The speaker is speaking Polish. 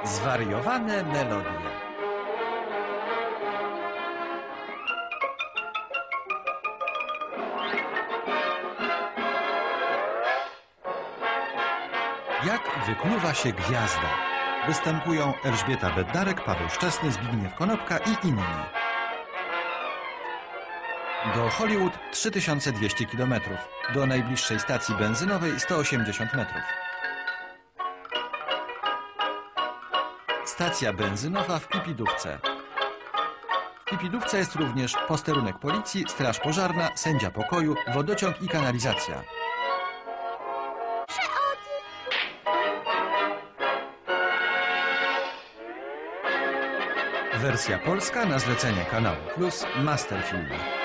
Zwariowane melodie. Jak wykluwa się gwiazda? Występują Elżbieta Bednarek, Paweł Szczesny, Zbigniew Konopka i inni. Do Hollywood 3200 km, do najbliższej stacji benzynowej 180 metrów. Stacja benzynowa w Pipidówce. W Pipidówce jest również posterunek policji, straż pożarna, sędzia pokoju, wodociąg i kanalizacja. Wersja polska na zlecenie Kanału Plus, Masterfilm.